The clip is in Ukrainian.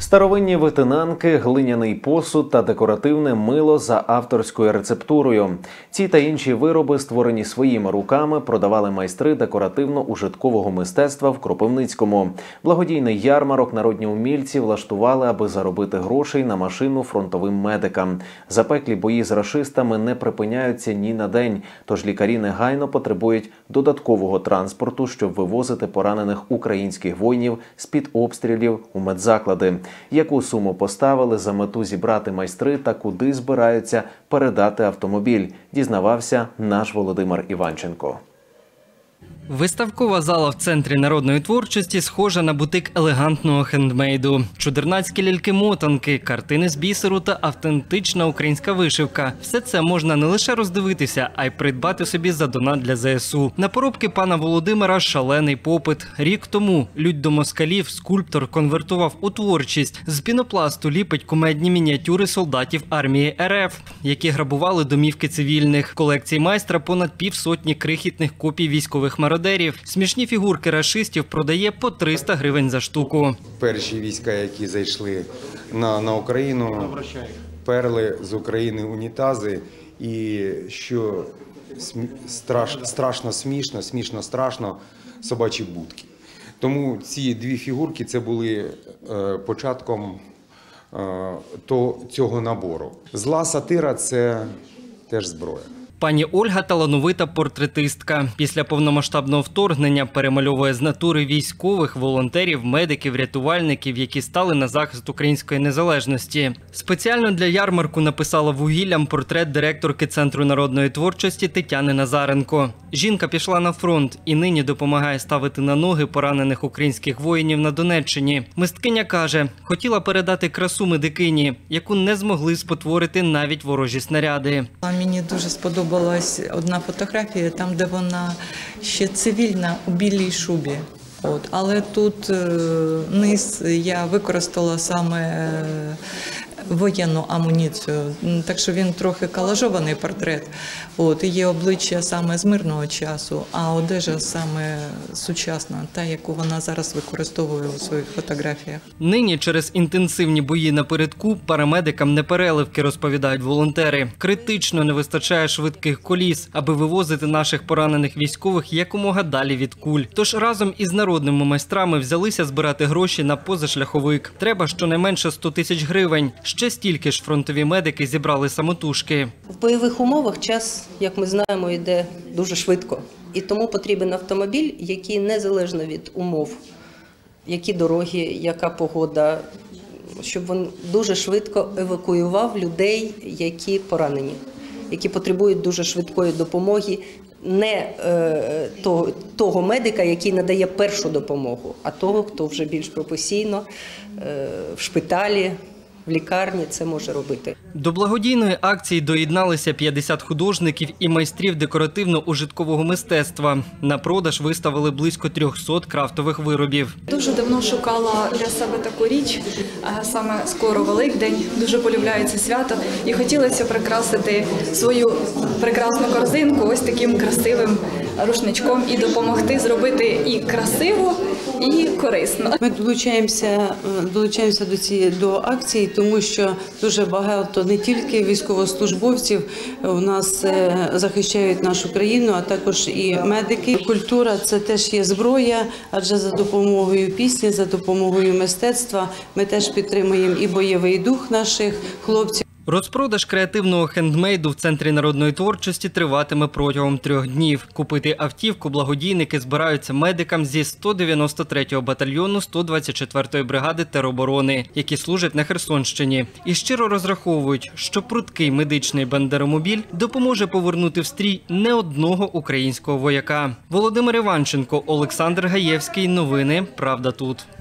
Старовинні витинанки, глиняний посуд та декоративне мило за авторською рецептурою. Ці та інші вироби, створені своїми руками, продавали майстри декоративно-ужиткового мистецтва в Кропивницькому. Благодійний ярмарок народні умільці влаштували, аби заробити грошей на машину фронтовим медикам. Запеклі бої з рашистами не припиняються ні на день, тож лікарі негайно потребують додаткового транспорту, щоб вивозити поранених українських воїнів з-під обстрілів у медзаклади. Яку суму поставили за мету зібрати майстри та куди збираються передати автомобіль, дізнавався наш Володимир Іванченко. Виставкова зала в Центрі народної творчості схожа на бутик елегантного хендмейду. Чудернацькі ляльки-мотанки, картини з бісеру та автентична українська вишивка. Все це можна не лише роздивитися, а й придбати собі за донат для ЗСУ. На поробки пана Володимира шалений попит. Рік тому лють до москалів скульптор конвертував у творчість. З пінопласту ліпить кумедні мініатюри солдатів армії РФ, які грабували домівки цивільних. В колекції майстра понад півсотні крихітних копій військових мародерів. Смішні фігурки рашистів продає по 300 гривень за штуку. Перші війська, які зайшли на Україну, перли з України унітази і, що страшно смішно, смішно страшно, собачі будки. Тому ці дві фігурки – це були початком цього набору. Зла сатира – це теж зброя. Пані Ольга – талановита портретистка. Після повномасштабного вторгнення перемальовує з натури військових, волонтерів, медиків, рятувальників, які стали на захист української незалежності. Спеціально для ярмарку написала вугіллям портрет директорки Центру народної творчості Тетяни Назаренко. Жінка пішла на фронт і нині допомагає ставити на ноги поранених українських воїнів на Донеччині. Мисткиня каже, хотіла передати красу медикині, яку не змогли спотворити навіть ворожі снаряди. Мені дуже сподобалась одна фотографія, там, де вона ще цивільна у білій шубі. Але тут низ я використала саме воєнну амуніцію, так що він трохи колажований портрет. Є обличчя саме з мирного часу, а одежа саме сучасна, та, яку вона зараз використовує у своїх фотографіях. Нині через інтенсивні бої напередку парамедикам не переливки, розповідають волонтери. Критично не вистачає швидких коліс, аби вивозити наших поранених військових якомога далі від куль. Тож разом із народними майстрами взялися збирати гроші на позашляховик. Треба щонайменше 100 тисяч гривень. Ще стільки ж фронтові медики зібрали самотужки. В бойових умовах час, як ми знаємо, йде дуже швидко. І тому потрібен автомобіль, який незалежно від умов, які дороги, яка погода, щоб він дуже швидко евакуював людей, які поранені, які потребують дуже швидкої допомоги. Не того медика, який надає першу допомогу, а того, хто вже більш професійно в шпиталі, в лікарні це може робити. До благодійної акції доєдналися 50 художників і майстрів декоративно-ужиткового мистецтва. На продаж виставили близько 300 крафтових виробів. Дуже давно шукала для себе таку річ, саме скоро Великдень, дуже полюбляю це свято. І хотілося прикрасити свою прекрасну корзинку ось таким красивим рушничком і допомогти зробити і красиво, і корисно. Ми долучаємося до акції, тому що дуже багато не тільки військовослужбовців у нас захищають нашу країну, а також і медики. Культура – це теж є зброя, адже за допомогою пісні, за допомогою мистецтва ми теж підтримуємо і бойовий дух наших хлопців. Розпродаж креативного хендмейду в Центрі народної творчості триватиме протягом 3 днів. Купити автівку благодійники збираються медикам зі 193-го батальйону 124-ї бригади тероборони, які служать на Херсонщині. І щиро розраховують, що пруткий медичний бандеромобіль допоможе повернути в стрій не одного українського вояка. Володимир Іванченко, Олександр Гаєвський. Новини «Правда тут».